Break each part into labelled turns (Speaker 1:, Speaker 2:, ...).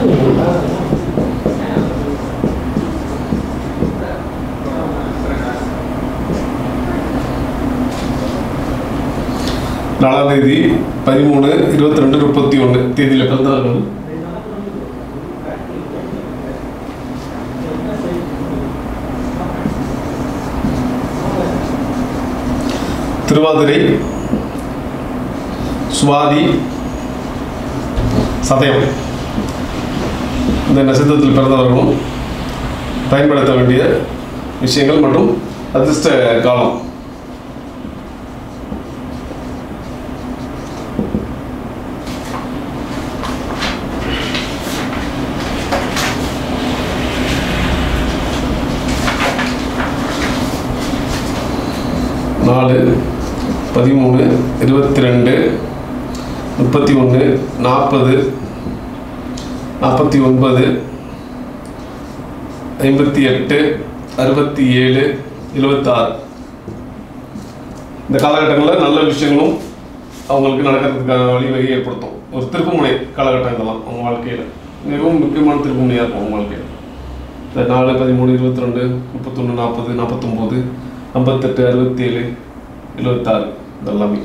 Speaker 1: நாலாம் தேதி 13/22/31 தேதியில் பிறந்தவர்கள். திருவாதிரை, சுவாதி, சதயம் இந்த நட்சத்திரத்தில் பிறந்தவர்களும் பயன்படுத்த வேண்டிய விஷயங்கள் மற்றும் அதிர்ஷ்ட காலம். நாலு, 13, 22, 31, 40, 49, 58, 67, 76 இந்த காலகட்டங்களில் நல்ல விஷயங்களும் அவங்களுக்கு நடக்கிறதுக்கான வழிவகை ஏற்படுத்தும். ஒரு திருப்புமுனை காலகட்டம் இதெல்லாம் அவங்க வாழ்க்கையில் மிகவும் முக்கியமான திருப்புமுனையாக இருக்கும் அவங்க வாழ்க்கையில். இந்த 4, 13, 22, 31, 40, 49, 58, 67, 76 இதெல்லாமே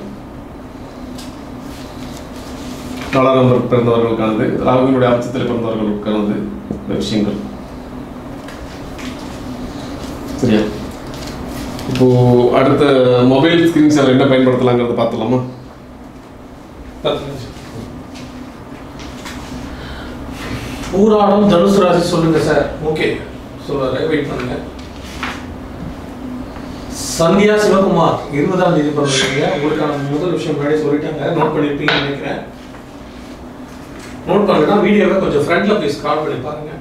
Speaker 1: 4ஆம் நம்பர் பிறந்தவர்களுக்கானது, ராகுவினுடைய அம்சத்தில் பிறந்தவர்களுக்கானது இந்த விஷயங்கள். சரியா? இப்போ அடுத்த மொபைல் ஸ்கிரீன் சேவர் என்ன பயன்படுத்தலாங்கிறத பார்த்துலாமா?
Speaker 2: பூராடம் தனுசு ராசி சொல்லுங்க சார். ஓகே சொல்றாரு, வெயிட் பண்ணுங்க. சந்தியா சிவகுமார் 20ஆம் தேதி பிறந்திருக்கீங்க. உங்களுக்கான முதல் விஷயம் முன்னாடி சொல்லிட்டாங்க, நோட் பண்ணிருப்பீங்கன்னு நினைக்கிறேன். நோட் பண்ணுங்கன்னா வீடியோவை கொஞ்சம் ஃப்ரண்ட்ல போய் ஸ்க்ரால் பண்ணி பாருங்க.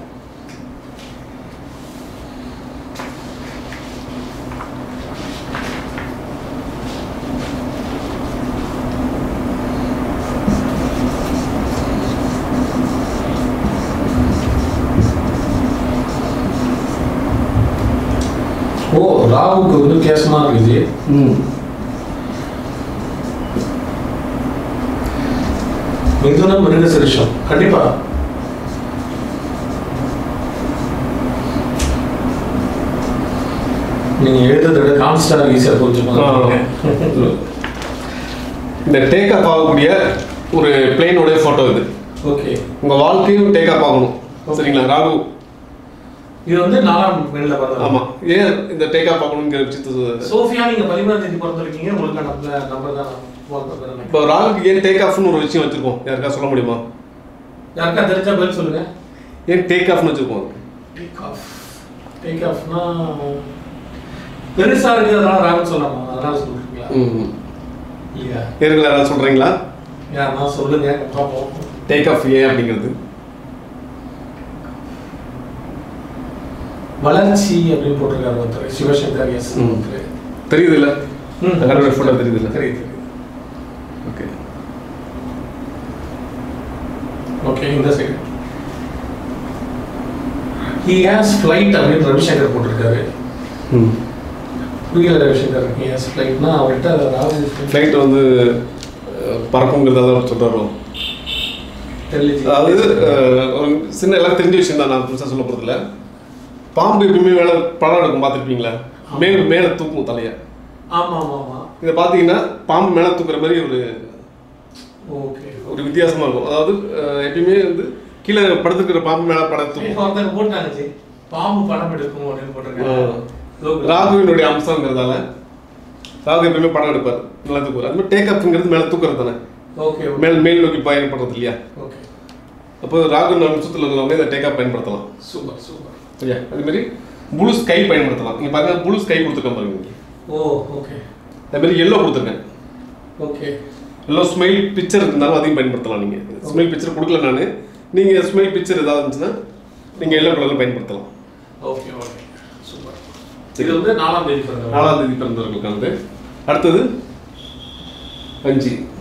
Speaker 2: ஓ, ராகுக்கு வந்து வித்தியாசமா இருக்குது. மிதுனம், மிருகசீரிஷம் கண்டிப்பா நீங்க எழுதுறத கான்ஸ்டா ஈஸியா புரிஞ்சுக்கோங்க.
Speaker 1: இந்த டேக் அப் ஆகக்கூடிய ஒரு பிளேனோட போட்டோ இது.
Speaker 2: ஓகே,
Speaker 1: உங்க வாழ்க்கையும் டேக் அப் ஆகணும். சரிங்களா? ராகு
Speaker 2: இது வந்து 4ஆம் எண்ணில பிறந்தது.
Speaker 1: ஆமா, ஏன் இந்த டேக் அப் ஆகணும்ங்கிற விஷயத்தை
Speaker 2: சோஃபியா நீங்க 13ஆம் தேதி பிறந்திருக்கீங்க. உங்களுக்கான நம்பர் தான்
Speaker 1: இப்போ ராகுக்கு ஏன் டேக் ஆஃப்னு ஒரு விஷயம் வச்சிருக்கோம், யாருக்கா சொல்ல முடியுமா?
Speaker 2: யாருக்கா தெரிஞ்சா பதில் சொல்லுங்க.
Speaker 1: ஏன் டேக் ஆஃப்னு வச்சிருக்கோம்?
Speaker 2: டேக் ஆஃப்னா பெருசா இருக்கிறதுனால ராகு சொல்லலாமா? அதனால சொல்றீங்களா? இல்லையா?
Speaker 1: ஏற்கனவே யாராவது சொல்றீங்களா?
Speaker 2: நான் சொல்லுங்க பார்ப்போம்.
Speaker 1: டேக் ஆஃப் ஏன் அப்படிங்கிறது
Speaker 2: வளர்ச்சி அப்படின்னு போட்டிருக்காரு ஒருத்தர், சிவசங்கர். எஸ்,
Speaker 1: தெரியுது இல்ல? போட்டோ தெரியுது இல்ல?
Speaker 2: தெரியுது.
Speaker 1: ஓகே
Speaker 2: ஓகே, இந்த சைடு he has flight அப்படின்னு ரவிசங்கர் போட்டிருக்காரு. புரியல ரவிசங்கர். he has flightனா அவர்கிட்ட ராகு
Speaker 1: ஃப்ளைட் வந்து பறக்குங்கிறத அவர் சொல்றாரோ? அதாவது ஒரு சின்ன எல்லாம் தெரிஞ்ச விஷயம் தான், நான் புதுசாக சொல்ல போகிறதில்ல. பாம்பு எப்பயுமே மேலே படம் எடுக்கும், பார்த்துருப்பீங்களா? மேலே தூக்கும் தலையை.
Speaker 2: ஆமாம் ஆமாம் ஆமாம்.
Speaker 1: இதை பார்த்தீங்கன்னா பாம்பு மேலே தூக்குற மாதிரி ஒரு வித்தியாசமாக இருக்கும். அதாவது எப்பயுமே வந்து கீழே படுத்துக்கிற பாம்பு மேலே படம் தூக்கும்
Speaker 2: போட்டாங்க. பாம்பு படம் எடுக்கும் அப்படின்னு போட்டிருக்காங்க.
Speaker 1: ராகுவினுடைய அம்சங்கிறதால ராகு எப்பயுமே படம் எடுப்பார், மேலே தூக்குவார். அது மாதிரி டேக் அப்ங்கிறது மேலே தூக்குறது தானே.
Speaker 2: ஓகே,
Speaker 1: மேல் நோக்கி பயன்படுறது இல்லையா?
Speaker 2: ஓகே.
Speaker 1: அப்போ ராகு அம்சத்தில் இருக்கிறவங்க இதை டேக் அப் பயன்படுத்தலாம்.
Speaker 2: Super super.
Speaker 1: சரியா? அது மாதிரி ப்ளூ ஸ்கை பயன்படுத்தலாம். நீங்கள் பாருங்க, ப்ளூ ஸ்கை கொடுத்துருக்கேன் பாருங்க.
Speaker 2: ஓ, ஓகே.
Speaker 1: அதே மாதிரி எல்லோ கொடுத்துருக்கேன்.
Speaker 2: ஓகே,
Speaker 1: எல்லோ ஸ்மைல் பிக்சர் இருந்தாலும் அதையும் பயன்படுத்தலாம். நீங்கள் ஸ்மைல் பிக்சர் கொடுக்கல நான், நீங்கள் ஸ்மைல் பிக்சர் ஏதாவது இருந்துச்சுன்னா நீங்கள் எல்லோ கலரில் பயன்படுத்தலாம்.
Speaker 2: Okay okay, super. இது வந்து 4ஆம் தேதி
Speaker 1: பிறந்தவர்களுக்கானது. அடுத்தது 5